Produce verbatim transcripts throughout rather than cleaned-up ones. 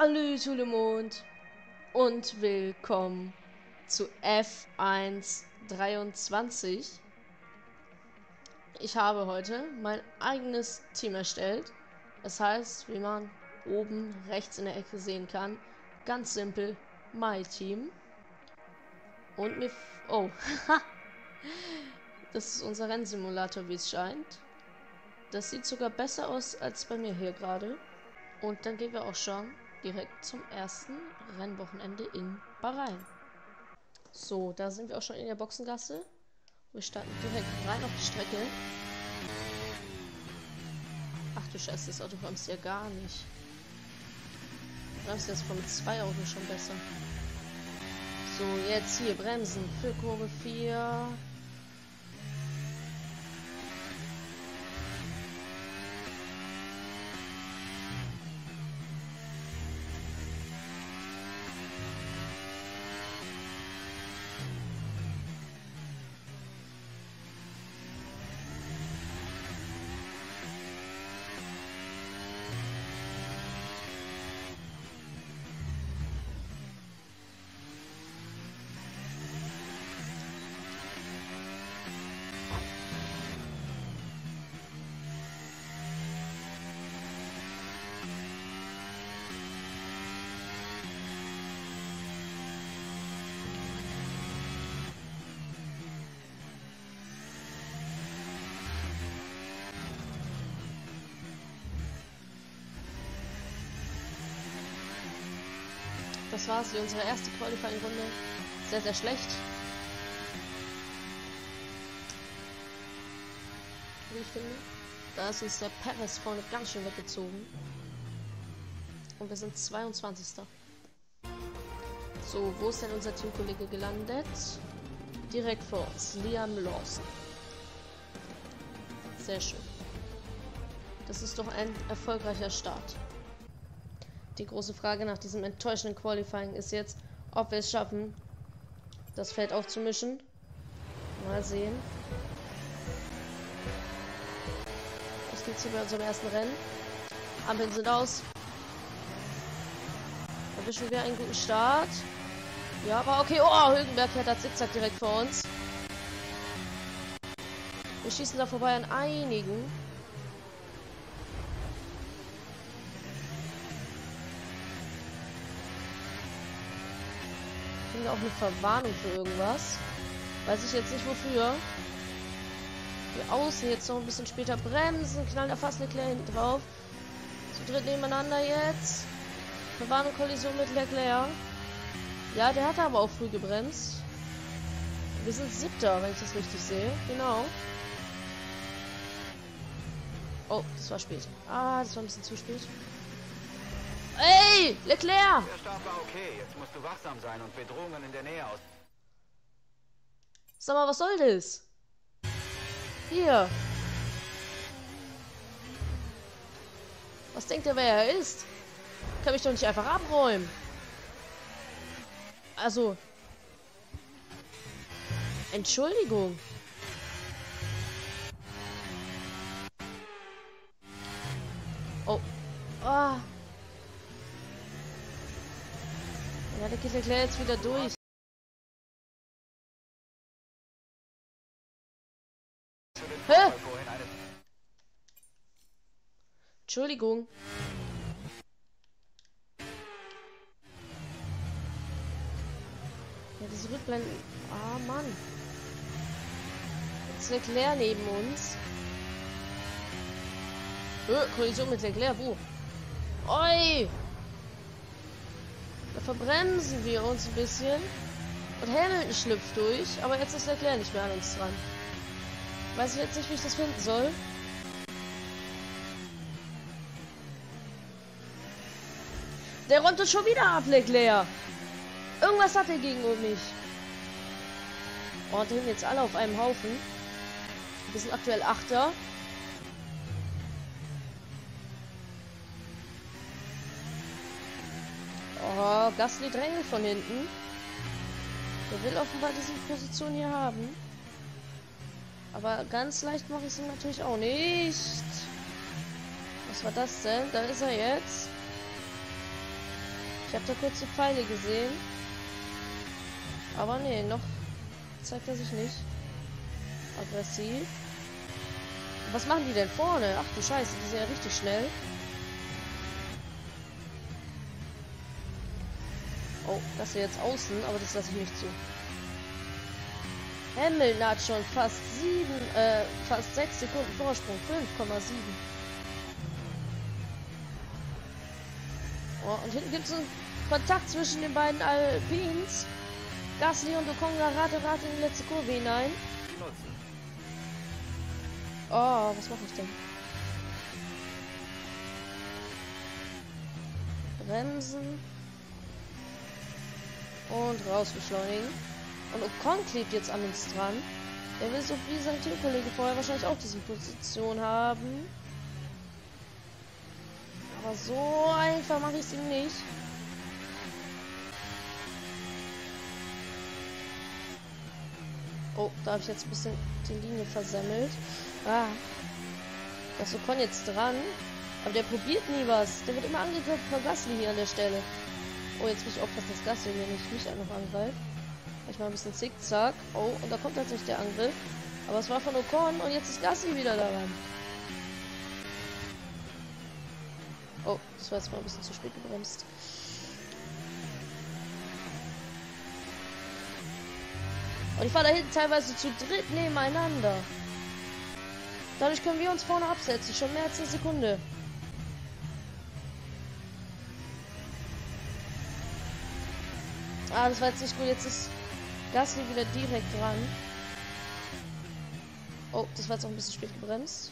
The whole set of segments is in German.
Salü zu dem Mond und willkommen zu F eins dreiundzwanzig. Ich habe heute mein eigenes Team erstellt. Das heißt, wie man oben rechts in der Ecke sehen kann, ganz simpel, My Team. Und mir... Oh, das ist unser Rennsimulator, wie es scheint. Das sieht sogar besser aus als bei mir hier gerade. Und dann gehen wir auch schon direkt zum ersten Rennwochenende in Bahrain. So, da sind wir auch schon in der Boxengasse. Wir starten direkt rein auf die Strecke. Ach du Scheiße, das Auto bremst ja gar nicht. Bremst jetzt von zwei Autos schon besser. So, jetzt hier bremsen für Kurve vier. Das war's, wie unsere erste Qualifying-Runde. Sehr, sehr schlecht. Wie ich finde. Da ist uns der Perez vorne ganz schön weggezogen. Und wir sind zweiundzwanzigster So, wo ist denn unser Teamkollege gelandet? Direkt vor uns. Liam Lawson. Sehr schön. Das ist doch ein erfolgreicher Start. Die große Frage nach diesem enttäuschenden Qualifying ist jetzt, ob wir es schaffen, das Feld aufzumischen. Mal sehen. Was geht's hier bei unserem ersten Rennen? Ampeln sind aus. Erwischen wir einen guten Start. Ja, aber okay. Oh, Hülkenberg fährt da zickzack direkt vor uns. Wir schießen da vorbei an einigen. Auch eine Verwarnung für irgendwas. Weiß ich jetzt nicht wofür. Wir außen jetzt noch ein bisschen später bremsen, knallen da fast Leclerc hinten drauf. Zu dritt nebeneinander jetzt. Verwarnung, Kollision mit Leclerc. Ja, der hat aber auch früh gebremst. Wir sind siebter, wenn ich das richtig sehe. Genau. Oh, das war spät. Ah, das war ein bisschen zu spät. Ey, Leclerc! Der Start war okay. Jetzt musst du wachsam sein und Bedrohungen in der Nähe aus. Sag mal, was soll das? Hier. Was denkt er, wer er ist? Kann mich doch nicht einfach abräumen. Also. Entschuldigung. Oh. Ah. Ja, der geht Leclerc jetzt wieder durch. Hä? Entschuldigung. Ja, diese Rückblenden. Ah, Mann. Jetzt Leclerc neben uns. Hö, Kollision mit Leclerc, wo? Oi! Da verbremsen wir uns ein bisschen. Und Hamilton schlüpft durch. Aber jetzt ist Leclerc nicht mehr an uns dran. Weiß ich jetzt nicht, wie ich das finden soll. Der räumt uns schon wieder ab, Leclerc. Irgendwas hat er gegen mich. Oh, die sind jetzt alle auf einem Haufen. Wir sind aktuell Achter. Oh, Gasly drängelt von hinten. Der will offenbar diese Position hier haben. Aber ganz leicht mache ich es ihm natürlich auch nicht. Was war das denn? Da ist er jetzt. Ich habe da kurz die Pfeile gesehen. Aber nee, noch zeigt er sich nicht. Aggressiv. Was machen die denn vorne? Ach du Scheiße, die sind ja richtig schnell. Oh, das ist jetzt außen, aber das lasse ich nicht zu. Hamilton hat schon fast sieben, äh, fast sechs Sekunden Vorsprung. fünf Komma sieben. Oh, und hinten gibt es einen Kontakt zwischen den beiden Alpins. Gasly und Ocon rate rate in die letzte Kurve hinein. Oh, was mache ich denn? Bremsen. Und rausbeschleunigen. Und Ocon klebt jetzt an uns dran. Er will so wie sein Teamkollege vorher wahrscheinlich auch diese Position haben. Aber so einfach mache ich es ihm nicht. Oh, da habe ich jetzt ein bisschen die Linie versemmelt. Ah. Da ist Ocon jetzt dran. Aber der probiert nie was. Der wird immer angegriffen von Gasly hier an der Stelle. Oh, jetzt muss ich aufpassen, dass Gasly mir nicht mich auch noch angreift. Ich mal ein bisschen zickzack. Oh, und da kommt tatsächlich der Angriff. Aber es war von Ocon und jetzt ist Gasly wieder daran. Oh, das war jetzt mal ein bisschen zu spät gebremst. Und ich war da hinten teilweise zu dritt nebeneinander. Dadurch können wir uns vorne absetzen. Schon mehr als eine Sekunde. Ah, das war jetzt nicht gut. Jetzt ist Gasly wieder direkt dran. Oh, das war jetzt auch ein bisschen spät gebremst.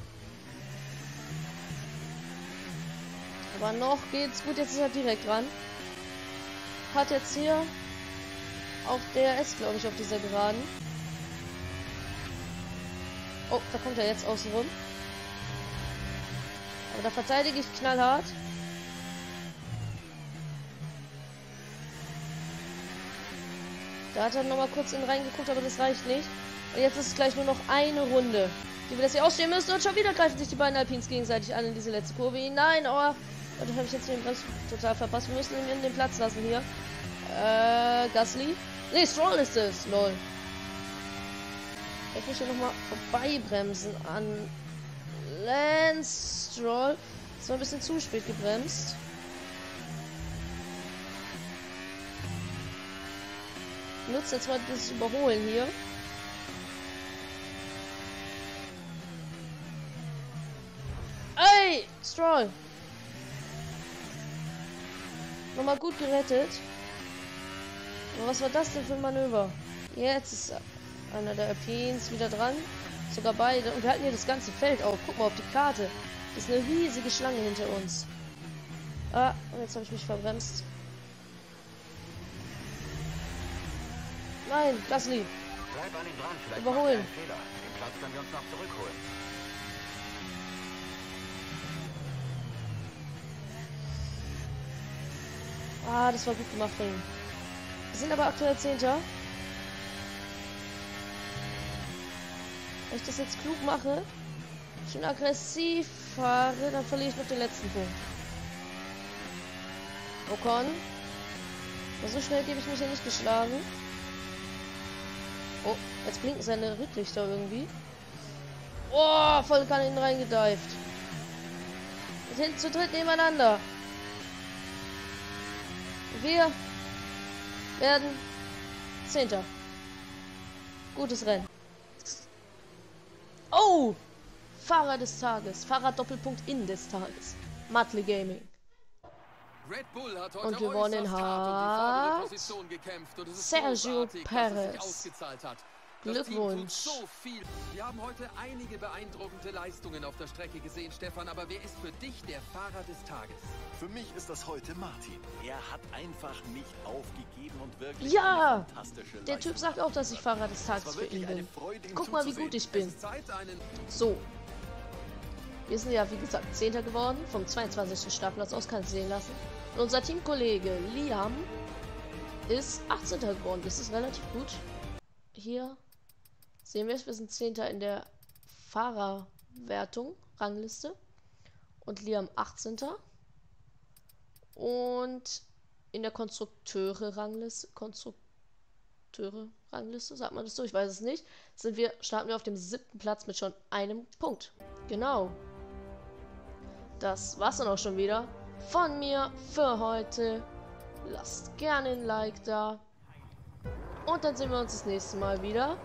Aber noch geht's gut. Jetzt ist er direkt dran. Hat jetzt hier auch D R S, glaube ich, auf dieser Geraden. Oh, da kommt er jetzt außen rum. Aber da verteidige ich knallhart. Da hat er noch mal kurz in reingeguckt, aber das reicht nicht. Und jetzt ist es gleich nur noch eine Runde, die wir das hier ausstehen müssen. Und schon wieder greifen sich die beiden Alpins gegenseitig an in diese letzte Kurve hinein. Oh, da habe ich jetzt den Bremsen total verpasst. Wir müssen ihn den Platz lassen hier. Äh, Gasly. Nee, Stroll ist es. Lol. Ich muss hier nochmal vorbeibremsen an Lance Stroll. Das war ein bisschen zu spät gebremst. Ich nutze jetzt mal das Überholen hier. Ey, Stroll. Nochmal gut gerettet. Aber was war das denn für ein Manöver? Jetzt ist einer der Alpins wieder dran. Sogar beide. Und wir halten hier das ganze Feld auf. Guck mal auf die Karte. Das ist eine riesige Schlange hinter uns. Ah, und jetzt habe ich mich verbremst. Nein, Gasly. Bleib an ihm dran. Vielleicht Überholen. macht er einen Fehler. Den Platz können wir uns noch zurückholen. Ah, das war gut gemacht von ihm. Wir sind aber aktuell Zehnter. Wenn ich das jetzt klug mache, schön aggressiv fahre, dann verliere ich noch den letzten Punkt. Ocon. Aber so schnell gebe ich mich ja nicht geschlagen. Oh, jetzt blinken seine Rücklichter irgendwie. Oh, voll kann ihn reingedived. Wir sind zu dritt nebeneinander. Wir werden Zehnter. Gutes Rennen. Oh! Fahrer des Tages. Fahrer Doppelpunkt in des Tages. Matley Gaming. Red Bull hat heute Und gewonnen hat Sergio Perez. Glückwunsch. So viel. Wir haben heute einige beeindruckende Leistungen auf der Strecke gesehen, Stefan, aber wer ist für dich der Fahrer des Tages? Für mich ist das heute Martin. Er hat einfach nicht aufgegeben und wirklich ja, eine fantastische der Typ sagt auch, dass ich Fahrer des Tages für ihn bin. Guck mal, wie gut ich bin. So. Wir sind ja, wie gesagt, Zehnter geworden. Vom zweiundzwanzigsten Startplatz aus, kann ich sehen lassen. Und unser Teamkollege Liam ist achtzehnter geworden. Das ist relativ gut. Hier sehen wir es. Wir sind Zehnter in der Fahrerwertung, Rangliste. Und Liam achtzehnter Und in der Konstrukteure-Rangliste, Konstrukteure-Rangliste, sagt man das so? Ich weiß es nicht. Sind wir, starten wir auf dem siebten Platz mit schon einem Punkt. Genau. Das war's dann auch schon wieder von mir für heute. Lasst gerne ein Like da. Und dann sehen wir uns das nächste Mal wieder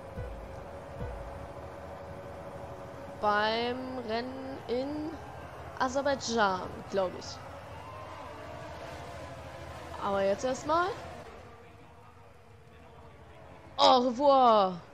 beim Rennen in Aserbaidschan, glaube ich. Aber jetzt erstmal au revoir.